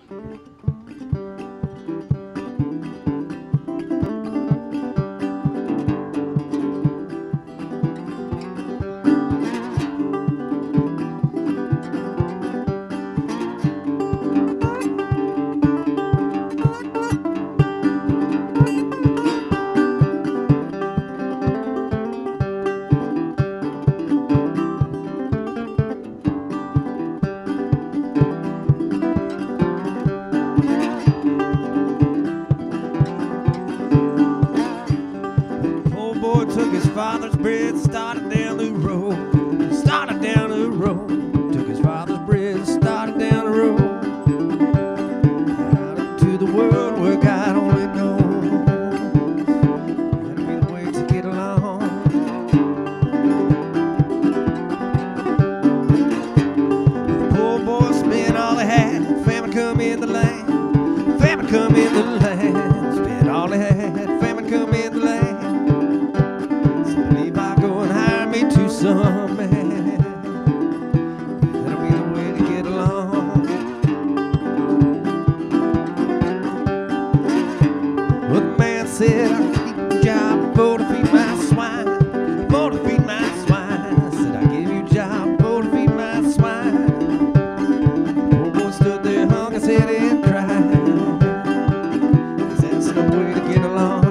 Father's bread, started down the road. Started down the road. Took his father's bread, started down the road. Out into the world where God only knows. That'll be the way to get along. The poor boy spent all he had. Famine come in the land. Famine come in the land. Spent all he had. Famine come in the land. Some man, that'll be the way to get along. Well, the man said, I'll keep a job for to feed my swine, for to feed my swine. I said, I'll give you a job for to feed my swine. The poor boy stood there, hung his head and cried, 'cause that's no way to get along.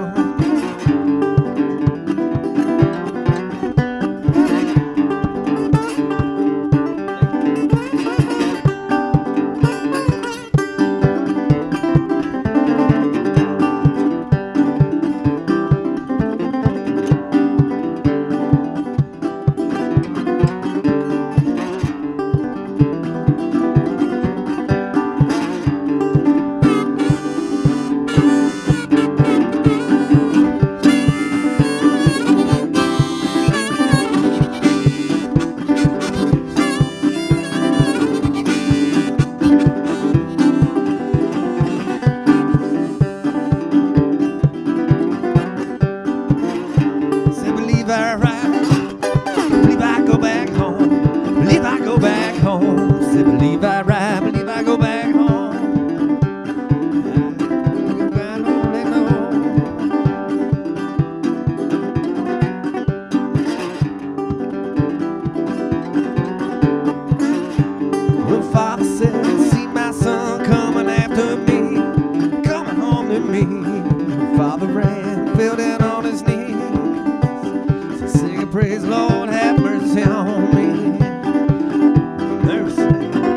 Father ran, fell down on his knees, so sing praise, Lord, have mercy on me. Mercy.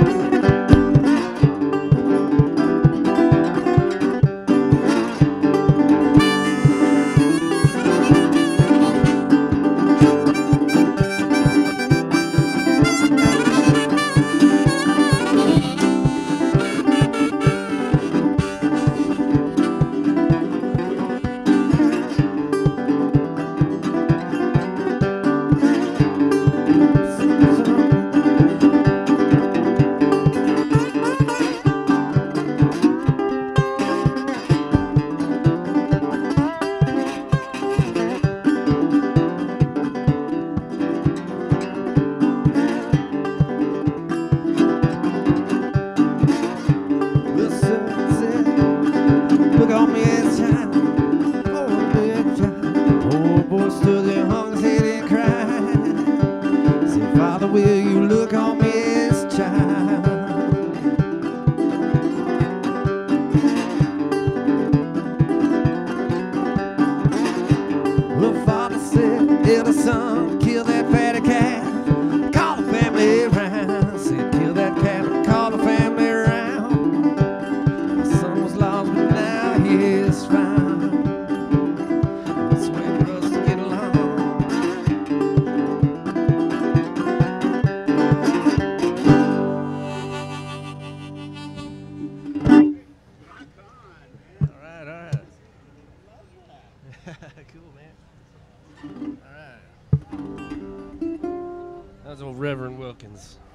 Cool, man. All right. That was old Reverend Wilkins.